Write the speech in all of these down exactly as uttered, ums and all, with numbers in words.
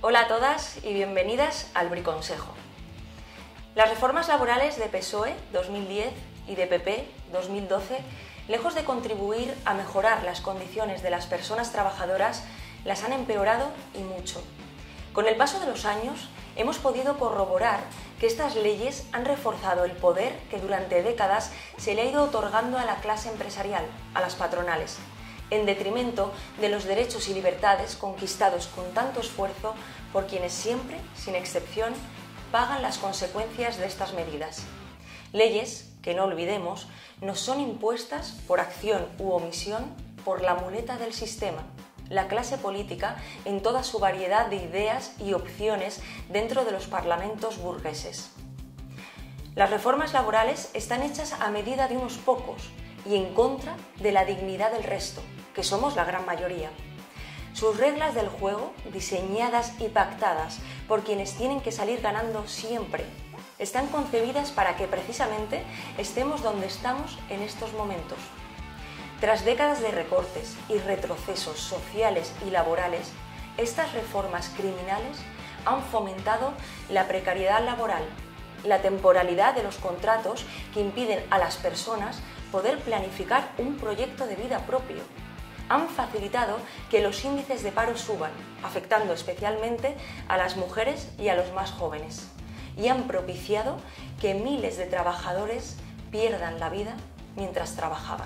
Hola a todas y bienvenidas al Briconsejo. Las reformas laborales de P S O E dos mil diez y de P P dos mil doce, lejos de contribuir a mejorar las condiciones de las personas trabajadoras, las han empeorado y mucho. Con el paso de los años, hemos podido corroborar que estas leyes han reforzado el poder que durante décadas se le ha ido otorgando a la clase empresarial, a las patronales, en detrimento de los derechos y libertades conquistados con tanto esfuerzo por quienes siempre, sin excepción, pagan las consecuencias de estas medidas. Leyes que, no olvidemos, nos son impuestas por acción u omisión por la muleta del sistema, la clase política en toda su variedad de ideas y opciones dentro de los parlamentos burgueses. Las reformas laborales están hechas a medida de unos pocos y en contra de la dignidad del resto, que somos la gran mayoría. Sus reglas del juego, diseñadas y pactadas por quienes tienen que salir ganando siempre, están concebidas para que precisamente estemos donde estamos en estos momentos. Tras décadas de recortes y retrocesos sociales y laborales, estas reformas criminales han fomentado la precariedad laboral, la temporalidad de los contratos que impiden a las personas poder planificar un proyecto de vida propio. Han facilitado que los índices de paro suban, afectando especialmente a las mujeres y a los más jóvenes, y han propiciado que miles de trabajadores pierdan la vida mientras trabajaban.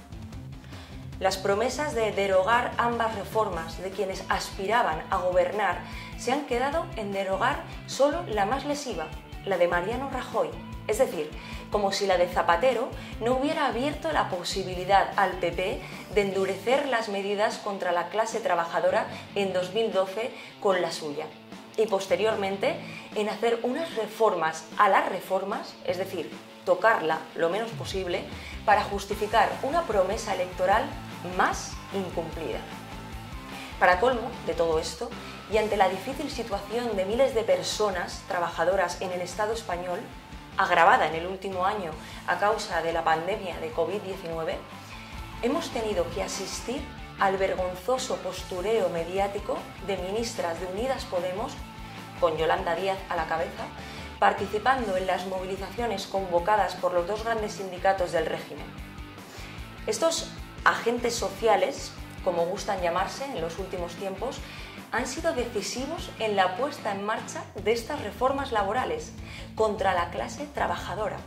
Las promesas de derogar ambas reformas de quienes aspiraban a gobernar se han quedado en derogar solo la más lesiva, la de Mariano Rajoy, es decir, como si la de Zapatero no hubiera abierto la posibilidad al P P de endurecer las medidas contra la clase trabajadora en dos mil doce con la suya, y posteriormente en hacer unas reformas a las reformas, es decir, tocarla lo menos posible, para justificar una promesa electoral más incumplida. Para colmo de todo esto, y ante la difícil situación de miles de personas trabajadoras en el Estado español, agravada en el último año a causa de la pandemia de COVID diecinueve, hemos tenido que asistir al vergonzoso postureo mediático de ministras de Unidas Podemos, con Yolanda Díaz a la cabeza, participando en las movilizaciones convocadas por los dos grandes sindicatos del régimen. Estos agentes sociales, como gustan llamarse en los últimos tiempos, han sido decisivos en la puesta en marcha de estas reformas laborales contra la clase trabajadora.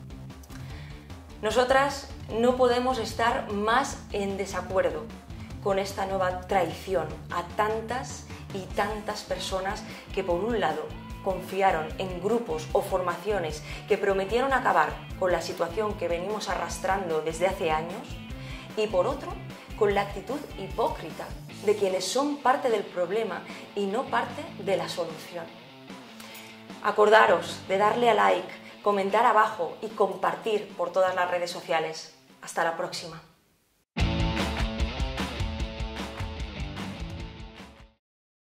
Nosotras no podemos estar más en desacuerdo con esta nueva traición a tantas y tantas personas que, por un lado, confiaron en grupos o formaciones que prometieron acabar con la situación que venimos arrastrando desde hace años, y por otro, con la actitud hipócrita de quienes son parte del problema y no parte de la solución. Acordaros de darle a like, comentar abajo y compartir por todas las redes sociales. Hasta la próxima.